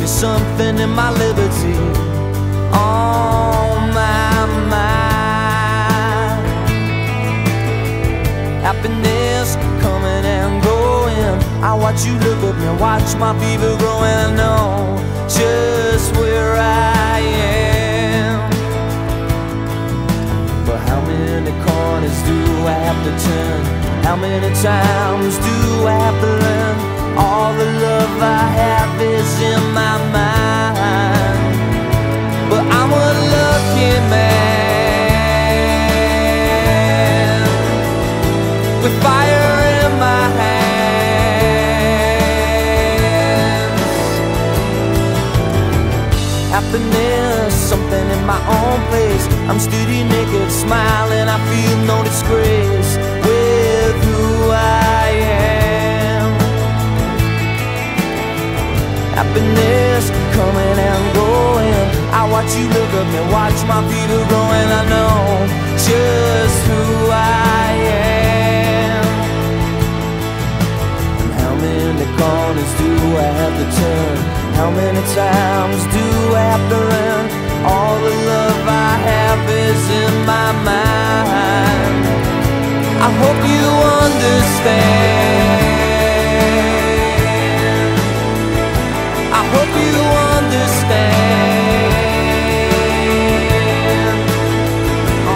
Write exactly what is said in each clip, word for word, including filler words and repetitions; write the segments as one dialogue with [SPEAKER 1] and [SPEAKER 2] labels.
[SPEAKER 1] something in my liberty. On my mind, happiness coming and going. I watch you look at me, watch my fever growing. I know just where I am, but how many corners do I have to turn? How many times do I have to learn? All the love I have is in my mind, but I'm a lucky man with fire in my hands. Happiness, something in my own place. I'm steady, naked, smiling. I feel no disgrace with who I am. Happiness coming and going. I watch you look at me, watch my fever growing. I know just who I am. And how many corners do I have to turn? How many times do I have to run? All the love I have is in my mind. I hope you understand. I hope you understand. Oh,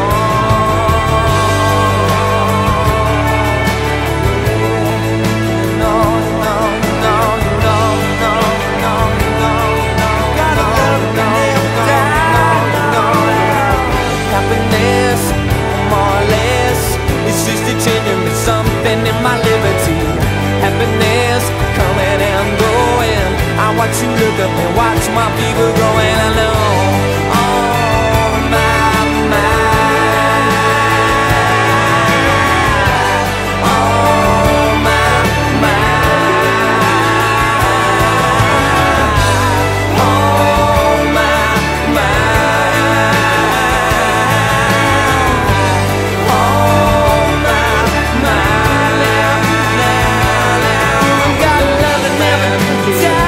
[SPEAKER 1] no, no, no, no, no, no, no, no. Gotta love me down. Happiness, more or less, it's just a changing me something in my liberty. Happiness coming and going. I watch you look up and watch my fever growing. I know on my mind, on my mind, on my mind, on my mind. Gotta love it, never die.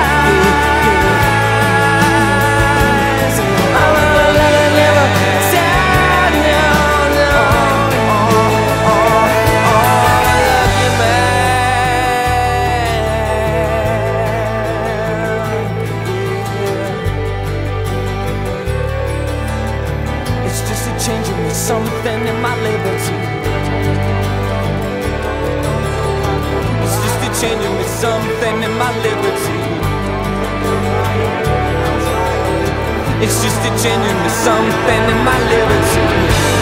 [SPEAKER 1] Changing me something in my liberty. It's just a changing me something in my liberty. It's just a changing me something in my liberty.